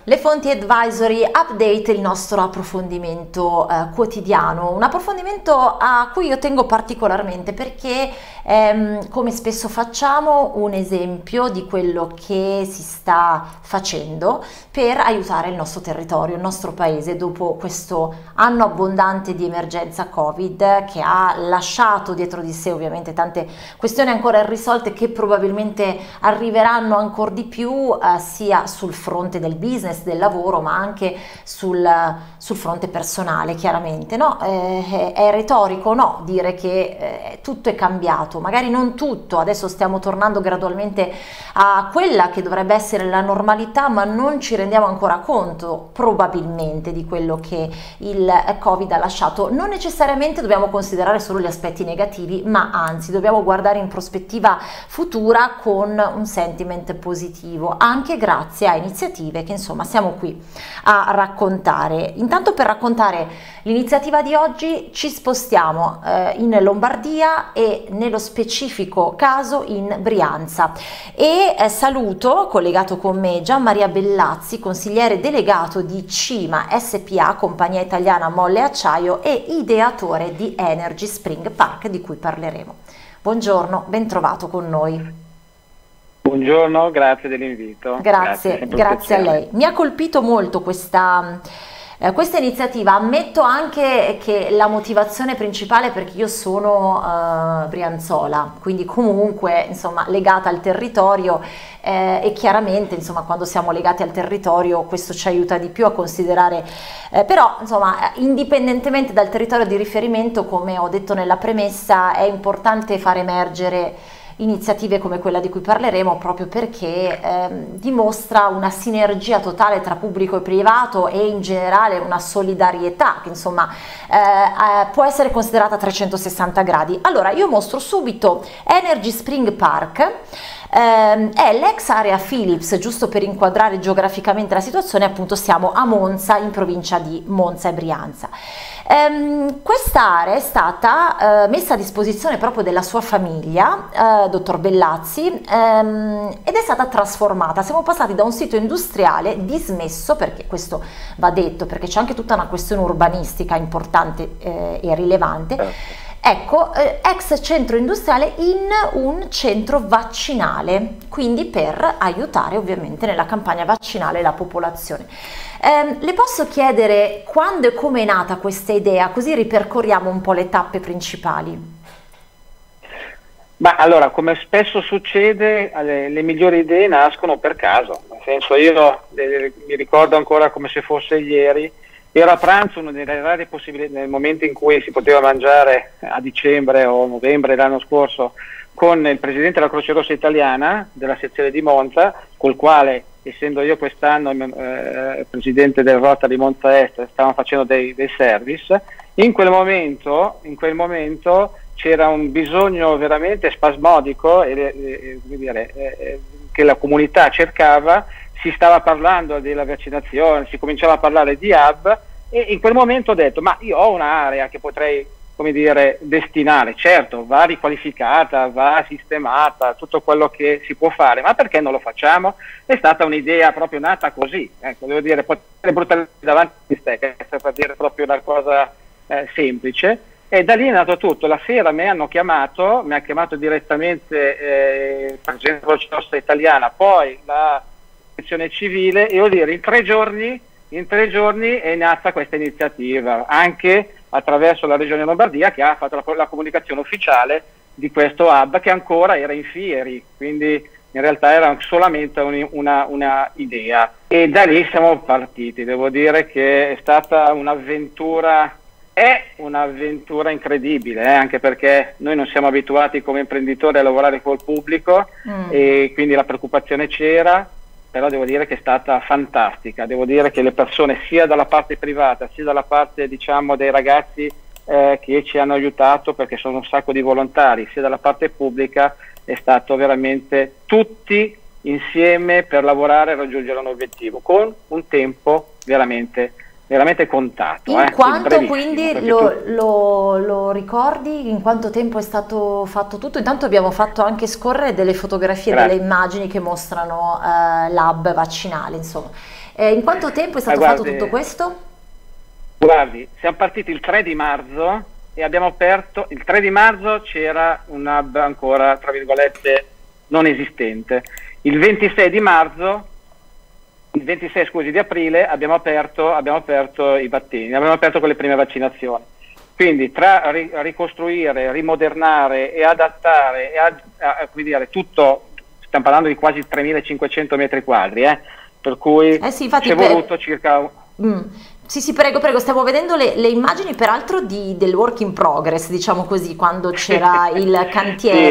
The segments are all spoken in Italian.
Le fonti advisory update, il nostro approfondimento quotidiano, un approfondimento a cui io tengo particolarmente perché come spesso facciamo un esempio di quello che si sta facendo per aiutare il nostro territorio, il nostro paese dopo questo anno abbondante di emergenza Covid che ha lasciato dietro di sé ovviamente tante questioni ancora irrisolte che probabilmente arriveranno ancora di più sia sul fronte del business, del lavoro, ma anche sul fronte personale, chiaramente, no? È retorico, no, dire che tutto è cambiato, magari non tutto, adesso stiamo tornando gradualmente a quella che dovrebbe essere la normalità, ma non ci rendiamo ancora conto, probabilmente, di quello che il Covid ha lasciato. Non necessariamente dobbiamo considerare solo gli aspetti negativi, ma anzi dobbiamo guardare in prospettiva futura con un sentiment positivo, anche grazie a iniziative che insomma siamo qui a raccontare. Intanto, per raccontare l'iniziativa di oggi ci spostiamo in Lombardia e nello specifico caso in Brianza e saluto, collegato con me, Gianmaria Bellazzi, consigliere delegato di CIMA SPA, compagnia italiana Molle Acciaio, e ideatore di Energy Spring Park, di cui parleremo. Buongiorno, ben trovato con noi. Buongiorno, grazie dell'invito. Grazie a lei. Mi ha colpito molto questa iniziativa. Ammetto anche che la motivazione principale, perché io sono brianzola, quindi comunque insomma legata al territorio e chiaramente insomma quando siamo legati al territorio questo ci aiuta di più a considerare, però insomma indipendentemente dal territorio di riferimento, come ho detto nella premessa, è importante far emergere iniziative come quella di cui parleremo, proprio perché dimostra una sinergia totale tra pubblico e privato e in generale una solidarietà che insomma può essere considerata a 360 gradi. Allora io mostro subito Energy Spring Park. È l'ex area Philips, giusto per inquadrare geograficamente la situazione. Appunto siamo a Monza, in provincia di Monza e Brianza. Questa area è stata messa a disposizione proprio della sua famiglia, dottor Bellazzi, ed è stata trasformata. Siamo passati da un sito industriale dismesso, perché questo va detto, perché c'è anche tutta una questione urbanistica importante e rilevante. Ecco, ex centro industriale in un centro vaccinale, quindi per aiutare ovviamente nella campagna vaccinale la popolazione. Le posso chiedere quando e come è nata questa idea, così ripercorriamo un po' le tappe principali? Ma allora, come spesso succede, le migliori idee nascono per caso. Nel senso, io mi ricordo ancora come se fosse ieri. Ero a pranzo, una delle rare possibilità, nel momento in cui si poteva mangiare a dicembre o novembre l'anno scorso, con il presidente della Croce Rossa Italiana della sezione di Monza, col quale, essendo io quest'anno presidente del Rotary Monza Est, stavamo facendo dei service. In quel momento c'era un bisogno veramente spasmodico che la comunità cercava. Si stava parlando della vaccinazione, si cominciava a parlare di hub, e in quel momento ho detto: ma io ho un'area che potrei, come dire, destinare. Certo, va riqualificata, va sistemata, tutto quello che si può fare, ma perché non lo facciamo? È stata un'idea proprio nata così, ecco, devo dire, potete buttare davanti a te, per dire proprio una cosa semplice. E da lì è nato tutto. La sera mi ha chiamato direttamente il presidente della Croce Rossa Italiana, poi la protezione civile, e vuol dire in tre giorni è nata questa iniziativa, anche attraverso la regione Lombardia, che ha fatto la comunicazione ufficiale di questo hub, che ancora era in fieri, quindi in realtà era solamente una idea, e da lì siamo partiti. Devo dire che è stata un'avventura incredibile, anche perché noi non siamo abituati come imprenditori a lavorare col pubblico, e quindi la preoccupazione c'era. Però devo dire che è stata fantastica. Devo dire che le persone, sia dalla parte privata sia dalla parte, diciamo, dei ragazzi che ci hanno aiutato, perché sono un sacco di volontari, sia dalla parte pubblica, è stato veramente tutti insieme per lavorare e raggiungere un obiettivo con un tempo veramente contato. In quanto quindi lo ricordi in quanto tempo è stato fatto tutto? Intanto abbiamo fatto anche scorrere delle fotografie, delle immagini che mostrano l'hub vaccinale, insomma. In quanto tempo è stato fatto tutto questo? Guardi, siamo partiti il 3 di marzo e abbiamo aperto, il 3 di marzo c'era un hub ancora, tra virgolette, non esistente. Il 26 di marzo, il 26 scusi, di aprile abbiamo aperto i battini, abbiamo aperto con le prime vaccinazioni. Quindi tra ricostruire, rimodernare e adattare, come dire, tutto, stiamo parlando di quasi 3.500 metri quadri, per cui sì, infatti, ci è voluto circa... Sì, prego, stiamo vedendo le immagini peraltro del work in progress, diciamo così, quando c'era il cantiere. Sì,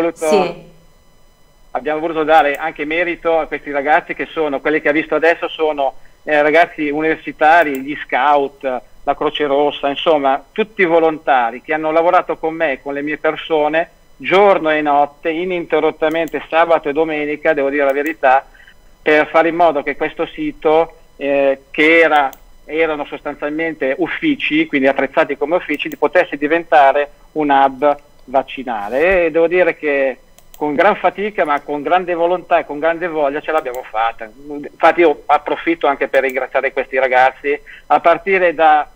abbiamo voluto dare anche merito a questi ragazzi che sono, quelli che ha visto adesso sono ragazzi universitari, gli scout, la Croce Rossa, insomma tutti volontari che hanno lavorato con me, con le mie persone, giorno e notte, ininterrottamente sabato e domenica, devo dire la verità, per fare in modo che questo sito, che erano sostanzialmente uffici, quindi attrezzati come uffici, potesse diventare un hub vaccinale. E devo dire che con gran fatica, ma con grande volontà e con grande voglia ce l'abbiamo fatta. Infatti io approfitto anche per ringraziare questi ragazzi, a partire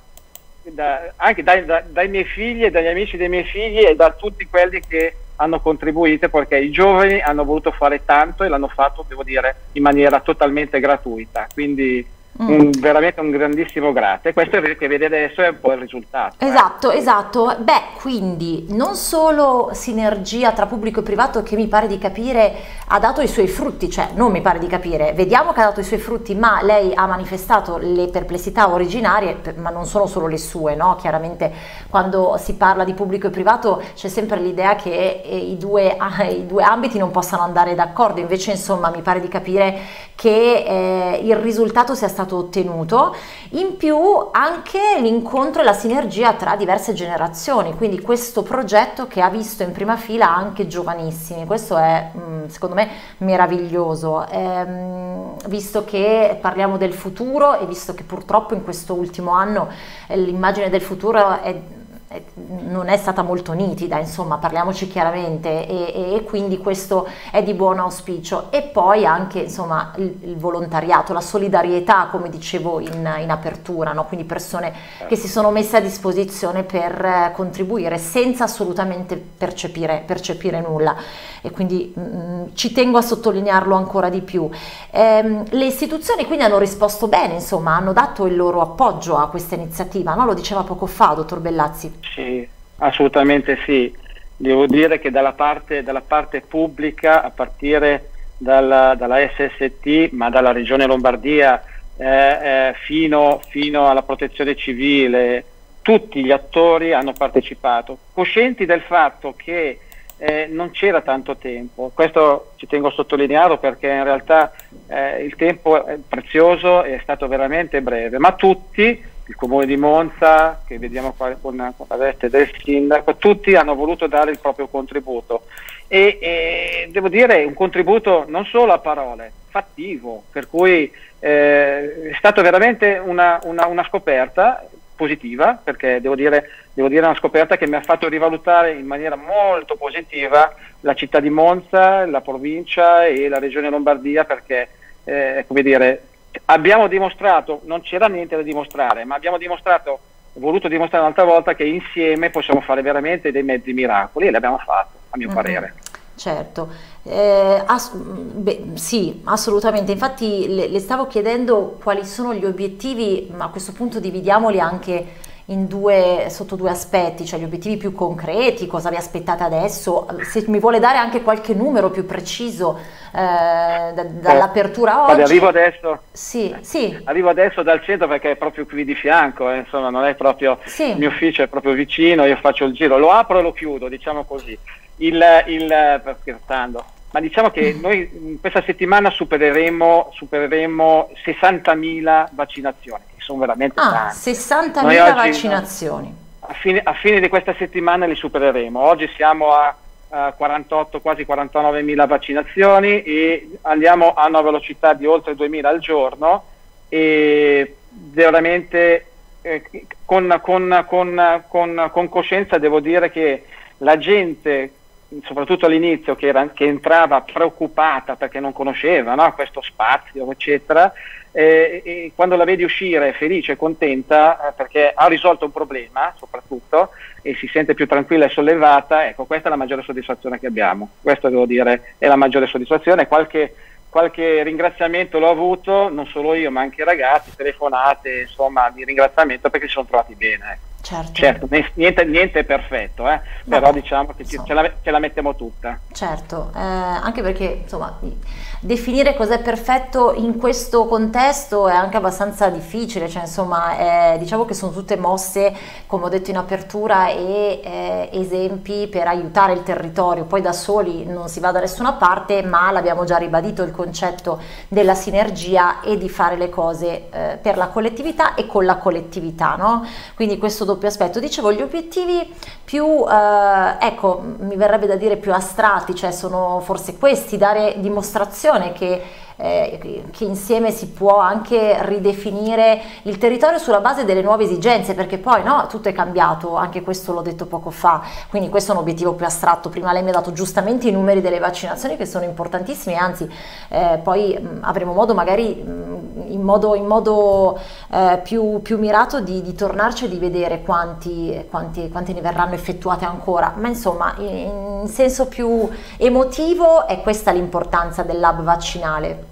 anche dai miei figli e dagli amici dei miei figli e da tutti quelli che hanno contribuito, perché i giovani hanno voluto fare tanto e l'hanno fatto, devo dire, in maniera totalmente gratuita. Quindi veramente un grandissimo grazie. Questo che vede adesso è un po' il risultato. Esatto. Beh, quindi non solo sinergia tra pubblico e privato, che mi pare di capire ha dato i suoi frutti, cioè non mi pare di capire, vediamo che ha dato i suoi frutti, ma lei ha manifestato le perplessità originarie, ma non sono solo le sue, no? Chiaramente quando si parla di pubblico e privato c'è sempre l'idea che i due ambiti non possano andare d'accordo, invece insomma mi pare di capire che il risultato sia stato ottenuto, in più anche l'incontro e la sinergia tra diverse generazioni, quindi questo progetto che ha visto in prima fila anche giovanissimi, questo è secondo me meraviglioso, visto che parliamo del futuro e visto che purtroppo in questo ultimo anno l'immagine del futuro non è stata molto nitida, insomma, parliamoci chiaramente, e quindi questo è di buon auspicio. E poi anche insomma il volontariato, la solidarietà, come dicevo in apertura, no? Quindi persone che si sono messe a disposizione per contribuire senza assolutamente percepire nulla, e quindi ci tengo a sottolinearlo ancora di più. Le istituzioni quindi hanno risposto bene, insomma, hanno dato il loro appoggio a questa iniziativa, no? Lo diceva poco fa, dottor Bellazzi. Sì, assolutamente sì. Devo dire che dalla parte pubblica, a partire dalla SST, ma dalla Regione Lombardia fino alla Protezione Civile, tutti gli attori hanno partecipato, coscienti del fatto che non c'era tanto tempo. Questo ci tengo a sottolinearlo, perché in realtà il tempo è prezioso, è stato veramente breve, ma tutti, il Comune di Monza, che vediamo qua con la veste del sindaco, tutti hanno voluto dare il proprio contributo, e devo dire un contributo non solo a parole, fattivo, per cui è stata veramente una scoperta positiva, perché devo dire una scoperta che mi ha fatto rivalutare in maniera molto positiva la città di Monza, la provincia e la Regione Lombardia, perché come dire, abbiamo dimostrato, non c'era niente da dimostrare, ma abbiamo voluto dimostrare un'altra volta che insieme possiamo fare veramente dei mezzi miracoli, e l'abbiamo fatto, a mio parere. Certo, sì, assolutamente. Infatti le stavo chiedendo quali sono gli obiettivi, ma a questo punto dividiamoli anche sotto due aspetti, cioè gli obiettivi più concreti, cosa vi aspettate adesso, se mi vuole dare anche qualche numero più preciso dall'apertura oggi. Arrivo adesso. Sì. Arrivo adesso dal centro, perché è proprio qui di fianco, insomma, non è proprio sì. Il mio ufficio è proprio vicino, io faccio il giro, lo apro e lo chiudo, diciamo così. Scherzando, ma diciamo che noi in questa settimana supereremo 60.000 vaccinazioni, che sono veramente tante. 60.000 vaccinazioni. A fine di questa settimana li supereremo. Oggi siamo a 48, quasi 49.000 vaccinazioni, e andiamo a una velocità di oltre 2.000 al giorno, e veramente con coscienza devo dire che la gente, soprattutto all'inizio, che entrava preoccupata perché non conosceva, no, questo spazio, eccetera, e quando la vedi uscire felice e contenta perché ha risolto un problema soprattutto e si sente più tranquilla e sollevata, ecco, questa è la maggiore soddisfazione che abbiamo. Questo devo dire è la maggiore soddisfazione. Qualche ringraziamento l'ho avuto, non solo io ma anche i ragazzi, telefonate insomma di ringraziamento perché si sono trovati bene, ecco. Certo, niente è perfetto, però diciamo che ce la mettiamo tutta. Certo, anche perché insomma definire cos'è perfetto in questo contesto è anche abbastanza difficile, cioè insomma diciamo che sono tutte mosse, come ho detto in apertura, e esempi per aiutare il territorio, poi da soli non si va da nessuna parte, ma l'abbiamo già ribadito il concetto della sinergia e di fare le cose per la collettività e con la collettività, no? Quindi questo doppio aspetto. Dicevo, gli obiettivi più, ecco, mi verrebbe da dire più astratti, cioè sono forse questi: dare dimostrazione che insieme si può anche ridefinire il territorio sulla base delle nuove esigenze, perché poi no, tutto è cambiato, anche questo l'ho detto poco fa, quindi questo è un obiettivo più astratto. Prima lei mi ha dato giustamente i numeri delle vaccinazioni che sono importantissimi, anzi poi avremo modo magari in modo più mirato di tornarci e di vedere quante ne verranno effettuate ancora, ma insomma in senso più emotivo è questa l'importanza dell'hub vaccinale.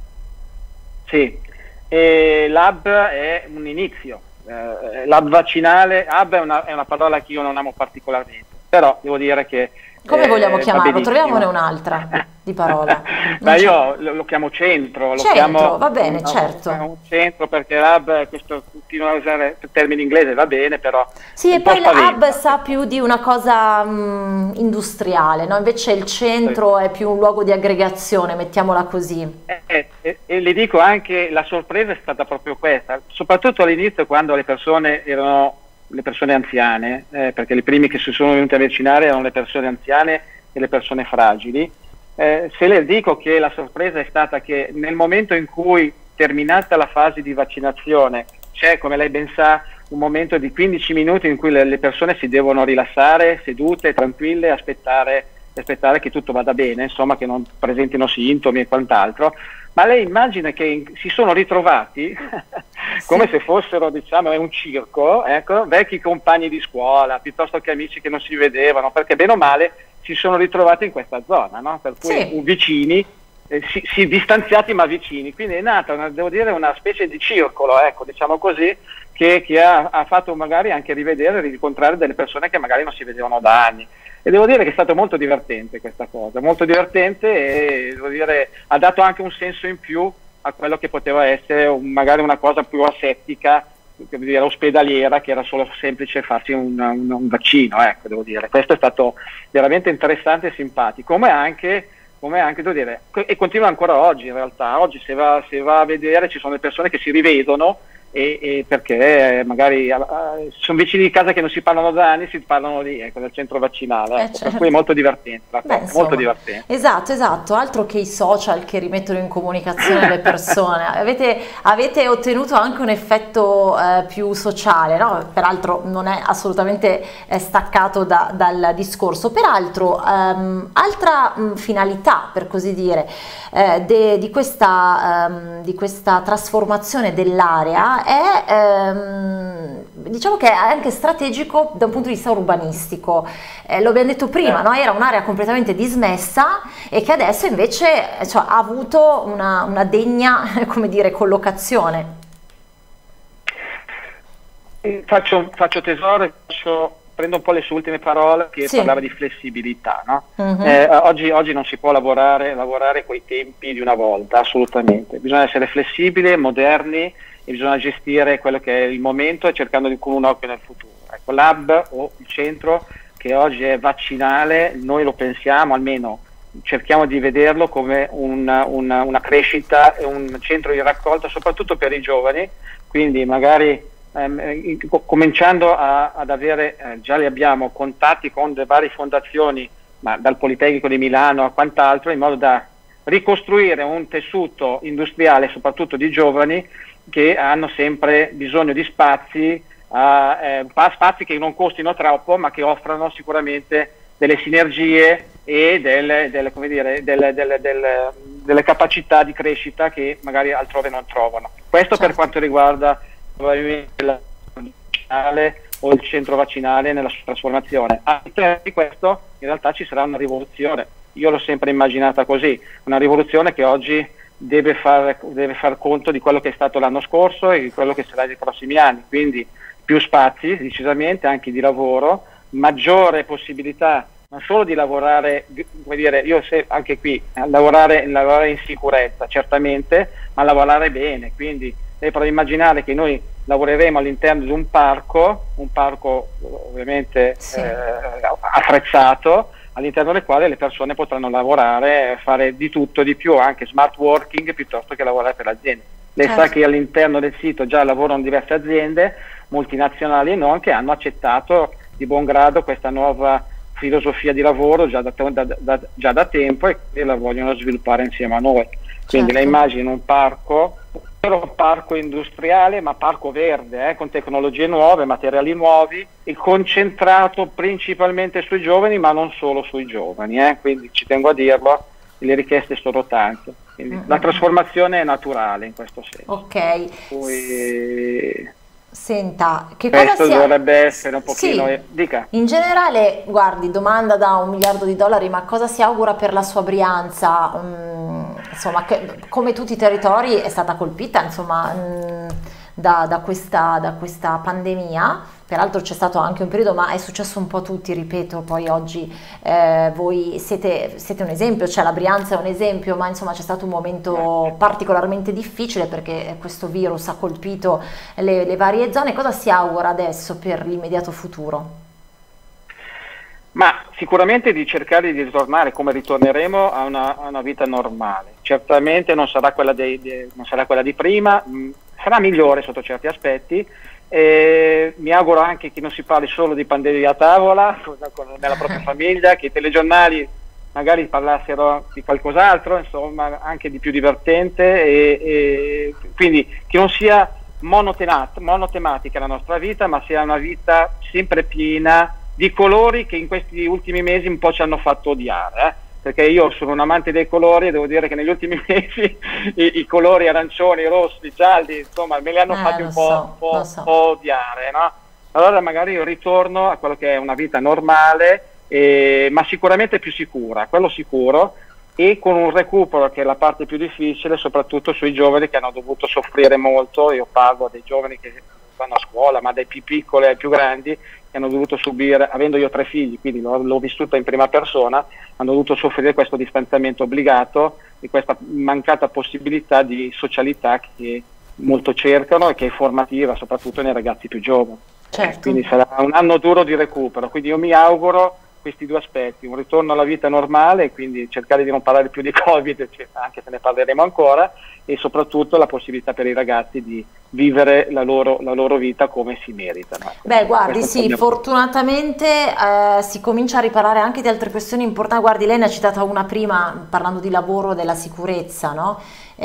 Sì, l'hub è un inizio, l'hub vaccinale, hub è una parola che io non amo particolarmente, però devo dire che... Come vogliamo chiamarlo? Troviamone un'altra di parola. Ma io lo chiamo centro, va bene, certo. Un centro, perché l'hub, questo continuo a usare termini inglese, va bene, però... Sì, e poi l'hub sa più di una cosa industriale, no? Invece il centro è più un luogo di aggregazione, mettiamola così. E le dico anche, la sorpresa è stata proprio questa, soprattutto all'inizio, quando le persone erano le persone anziane, perché le prime che si sono venute a vaccinare erano le persone anziane e le persone fragili. Se le dico che la sorpresa è stata che nel momento in cui, terminata la fase di vaccinazione, c'è, come lei ben sa, un momento di 15 minuti in cui le persone si devono rilassare, sedute, tranquille, aspettare che tutto vada bene, insomma, che non presentino sintomi e quant'altro. Ma lei immagina che si sono ritrovati come se fossero, diciamo, un circo, ecco, vecchi compagni di scuola, piuttosto che amici che non si vedevano, perché bene o male si sono ritrovati in questa zona, no? Per cui vicini, si distanziati ma vicini. Quindi è nata, devo dire, una specie di circolo, ecco, diciamo così, che ha fatto magari anche rivedere e rincontrare delle persone che magari non si vedevano da anni. E devo dire che è stato molto divertente questa cosa, molto divertente, e devo dire ha dato anche un senso in più a quello che poteva essere magari una cosa più asettica, ospedaliera, che era solo semplice farsi un vaccino, ecco, devo dire. Questo è stato veramente interessante e simpatico, come anche devo dire, e continua ancora oggi in realtà. Oggi se va a vedere ci sono le persone che si rivedono e perché magari sono vicini di casa che non si parlano da anni, si parlano lì, ecco, nel centro vaccinale, ecco. Certo. Per cui è molto divertente, insomma, molto divertente. Esatto, altro che i social che rimettono in comunicazione le persone. Avete ottenuto anche un effetto più sociale, no? Peraltro non è assolutamente staccato dal discorso. Peraltro altra finalità, per così dire, di questa trasformazione dell'area è, diciamo che è anche strategico da un punto di vista urbanistico. Lo abbiamo detto prima, no? Era un'area completamente dismessa e che adesso invece, cioè, ha avuto una degna, come dire, collocazione. Faccio tesoro, prendo un po' le sue ultime parole, che parlava di flessibilità, no? Oggi non si può lavorare coi tempi di una volta, assolutamente. Bisogna essere flessibili, moderni, e bisogna gestire quello che è il momento e cercando con un occhio nel futuro. Ecco, l'hub o il centro che oggi è vaccinale, noi lo pensiamo, almeno cerchiamo di vederlo come una crescita e un centro di raccolta soprattutto per i giovani, quindi magari cominciando ad avere, già li abbiamo, contatti con le varie fondazioni, ma dal Politecnico di Milano a quant'altro, in modo da ricostruire un tessuto industriale soprattutto di giovani che hanno sempre bisogno di spazi che non costino troppo, ma che offrano delle capacità di crescita che magari altrove non trovano. Questo Certo. per quanto riguarda probabilmente la vaccinale o il centro vaccinale nella sua trasformazione. All'interno di questo in realtà ci sarà una rivoluzione. Io l'ho sempre immaginata così, una rivoluzione che oggi deve far conto di quello che è stato l'anno scorso e di quello che sarà nei prossimi anni, quindi più spazi decisamente anche di lavoro, maggiore possibilità non solo di lavorare, come dire, anche qui lavorare in sicurezza certamente, ma lavorare bene, quindi lei può immaginare che noi lavoreremo all'interno di un parco ovviamente Sì. attrezzato, all'interno del quale le persone potranno lavorare, fare di tutto, di più, anche smart working piuttosto che lavorare per l'azienda. Lei Certo. sa che all'interno del sito già lavorano diverse aziende, multinazionali e non, che hanno accettato di buon grado questa nuova filosofia di lavoro già da tempo e che la vogliono sviluppare insieme a noi. Quindi Certo. lei immagina un parco industriale, ma parco verde, con tecnologie nuove, materiali nuovi e concentrato principalmente sui giovani, ma non solo sui giovani, quindi ci tengo a dirlo, le richieste sono tante. Quindi la trasformazione è naturale in questo senso. Ok. Poi, Senta, che cosa questo sia... dovrebbe essere un pochino... Sì. Dica. In generale, guardi, domanda da $1 miliardo, ma cosa si augura per la sua Brianza? Insomma, come tutti i territori è stata colpita, insomma, da questa pandemia. Peraltro c'è stato anche un periodo, ma è successo un po' a tutti, ripeto, poi oggi voi siete un esempio, cioè la Brianza è un esempio, ma insomma c'è stato un momento particolarmente difficile perché questo virus ha colpito le varie zone. Cosa si augura adesso per l'immediato futuro? Ma sicuramente di cercare di ritornare, come ritorneremo, a una vita normale. Certamente non sarà quella non sarà quella di prima, sarà migliore sotto certi aspetti. Mi auguro anche che non si parli solo di pandemia a tavola, nella propria famiglia, che i telegiornali magari parlassero di qualcos'altro, insomma, anche di più divertente, e quindi che non sia monotematica la nostra vita, ma sia una vita sempre piena di colori che in questi ultimi mesi un po' ci hanno fatto odiare, perché io sono un amante dei colori e devo dire che negli ultimi mesi i colori arancioni, rossi, gialli, insomma, me li hanno fatti un po' odiare, no? Allora magari io ritorno a quello che è una vita normale, ma sicuramente più sicura, quello sicuro, e con un recupero che è la parte più difficile, soprattutto sui giovani che hanno dovuto soffrire molto. Io parlo dei giovani che vanno a scuola, ma dai più piccoli ai più grandi, che hanno dovuto subire, avendo io 3 figli, quindi l'ho vissuta in prima persona, hanno dovuto soffrire questo distanziamento obbligato e questa mancata possibilità di socialità che molto cercano e che è formativa soprattutto nei ragazzi più giovani. Certo. Quindi sarà un anno duro di recupero, quindi io mi auguro questi 2 aspetti: un ritorno alla vita normale, quindi cercare di non parlare più di Covid, anche se ne parleremo ancora, e soprattutto la possibilità per i ragazzi di vivere la loro vita come si meritano. Beh, guardi, sì, fortunatamente si comincia a riparare anche di altre questioni importanti. Guardi, lei ne ha citata una prima, parlando di lavoro, della sicurezza, no?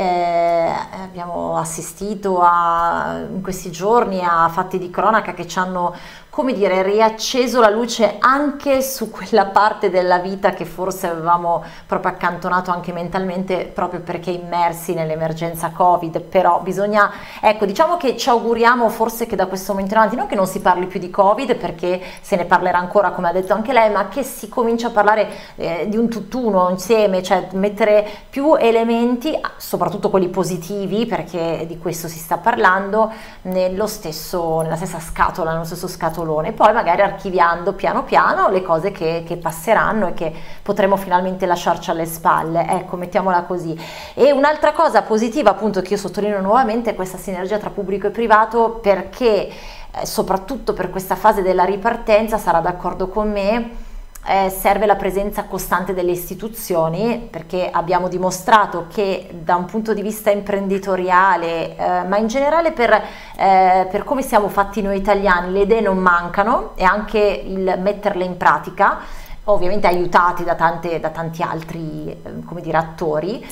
Abbiamo assistito in questi giorni a fatti di cronaca che ci hanno, come dire, riacceso la luce anche su quella parte della vita che forse avevamo proprio accantonato anche mentalmente, proprio perché immersi nell'emergenza Covid. Però bisogna, ecco, diciamo che ci auguriamo forse che da questo momento in avanti, non che non si parli più di Covid, perché se ne parlerà ancora, come ha detto anche lei, ma che si comincia a parlare di un tutt'uno insieme, cioè mettere più elementi, soprattutto quelli positivi, perché di questo si sta parlando, nella stessa scatola, nello stesso scatolone, poi magari archiviando piano piano le cose che passeranno e che potremo finalmente lasciarci alle spalle, ecco, mettiamola così. E un'altra cosa positiva, appunto, che io sottolineo nuovamente, è questa sinergia tra pubblico e privato, perché soprattutto per questa fase della ripartenza, sarà d'accordo con me, serve la presenza costante delle istituzioni, perché abbiamo dimostrato che da un punto di vista imprenditoriale, ma in generale per come siamo fatti noi italiani, le idee non mancano, e anche il metterle in pratica, ovviamente aiutati da tanti altri, come dire, attori.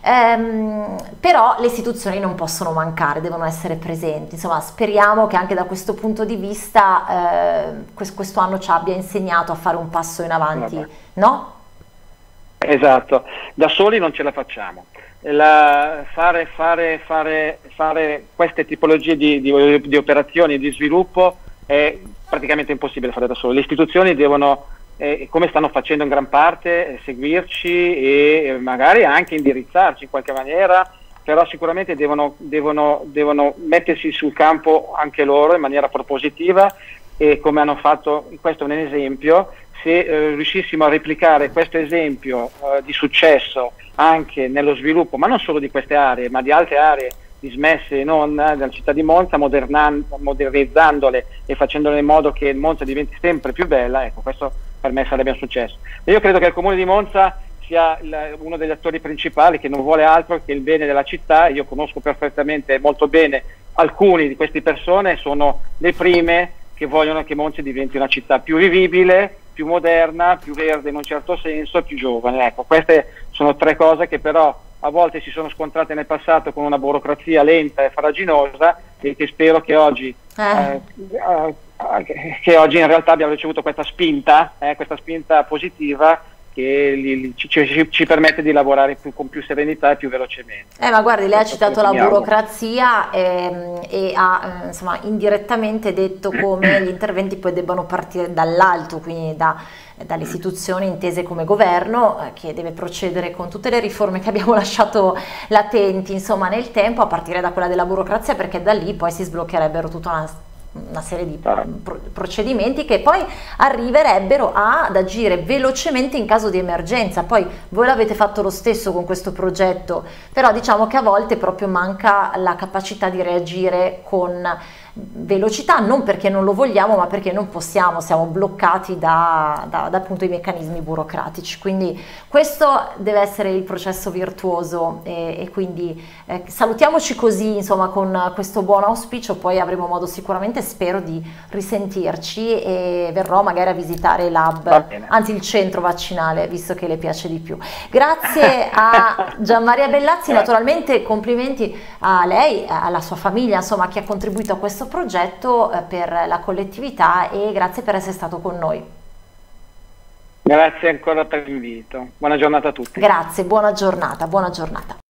Però le istituzioni non possono mancare, devono essere presenti. Insomma, speriamo che anche da questo punto di vista questo anno ci abbia insegnato a fare un passo in avanti, no? Esatto, da soli non ce la facciamo. fare queste tipologie di operazioni di sviluppo è praticamente impossibile fare da solo. Le istituzioni devono, come stanno facendo in gran parte, seguirci e magari anche indirizzarci in qualche maniera, però sicuramente devono mettersi sul campo anche loro in maniera propositiva, e come hanno fatto, questo è un esempio. Se riuscissimo a replicare questo esempio di successo anche nello sviluppo, ma non solo di queste aree, ma di altre aree dismesse e non della città di Monza, modernizzandole e facendole in modo che Monza diventi sempre più bella, ecco, questo per me sarebbe un successo. E io credo che il Comune di Monza sia uno degli attori principali, che non vuole altro che il bene della città. Io conosco perfettamente, molto bene, alcuni di queste persone, sono le prime che vogliono che Monza diventi una città più vivibile, più moderna, più verde in un certo senso, più giovane. Ecco, queste sono tre cose che però a volte si sono scontrate nel passato con una burocrazia lenta e farraginosa, e che spero che oggi in realtà abbiamo ricevuto questa spinta positiva, che ci permette di lavorare con più serenità e più velocemente. Ma guardi, lei ha citato la burocrazia e ha insomma indirettamente detto come gli interventi poi debbano partire dall'alto, quindi dalle istituzioni intese come governo, che deve procedere con tutte le riforme che abbiamo lasciato latenti insomma nel tempo, a partire da quella della burocrazia, perché da lì poi si sbloccherebbero tutta una serie di procedimenti che poi arriverebbero ad agire velocemente in caso di emergenza. Poi voi l'avete fatto lo stesso con questo progetto, però diciamo che a volte proprio manca la capacità di reagire con velocità, non perché non lo vogliamo, ma perché non possiamo, siamo bloccati da appunto i meccanismi burocratici. Quindi questo deve essere il processo virtuoso, e quindi salutiamoci così, insomma, con questo buon auspicio. Poi avremo modo sicuramente, spero, di risentirci, e verrò magari a visitare l'hub, anzi il centro vaccinale, visto che le piace di più. Grazie a Gianmaria Bellazzi, naturalmente complimenti a lei, alla sua famiglia, insomma, che ha contribuito a questo progetto per la collettività, e grazie per essere stato con noi. Grazie ancora per l'invito. Buona giornata a tutti. Grazie, buona giornata, buona giornata.